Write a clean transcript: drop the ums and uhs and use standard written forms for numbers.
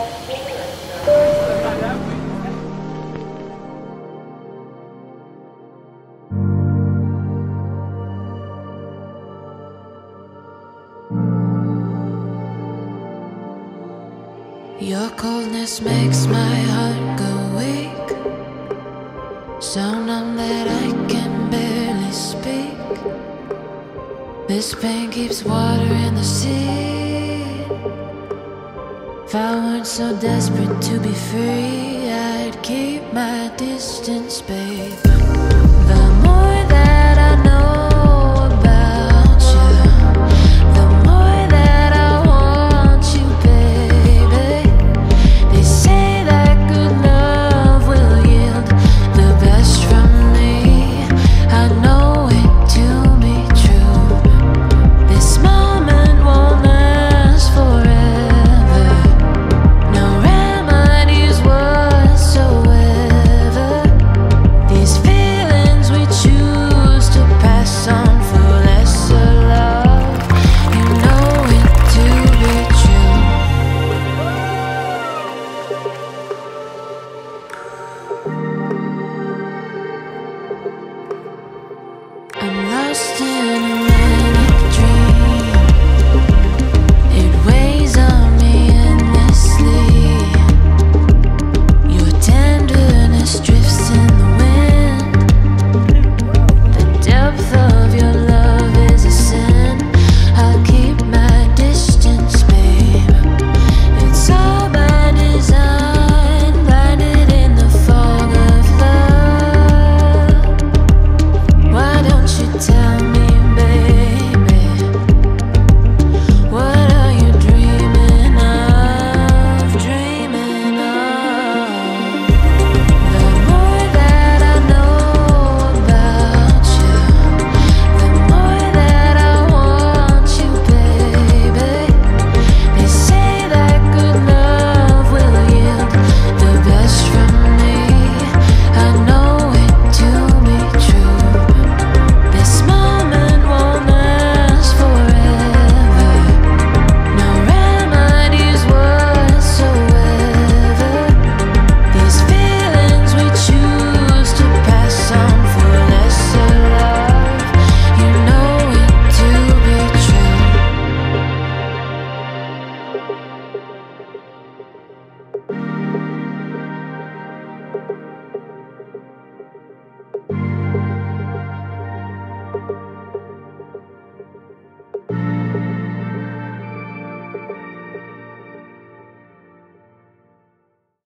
Your coldness makes my heart go weak, so numb that I can barely speak. This pain keeps water in the sea. If I weren't so desperate to be free, I'd keep my distance, babe.